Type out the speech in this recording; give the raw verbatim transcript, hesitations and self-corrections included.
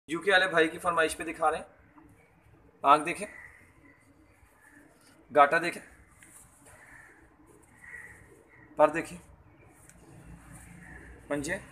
UK वाले भाई की फरमाइश पे दिखा रहे हैं। आंख देखें, गाटा देखें, पर देखें, पंजे,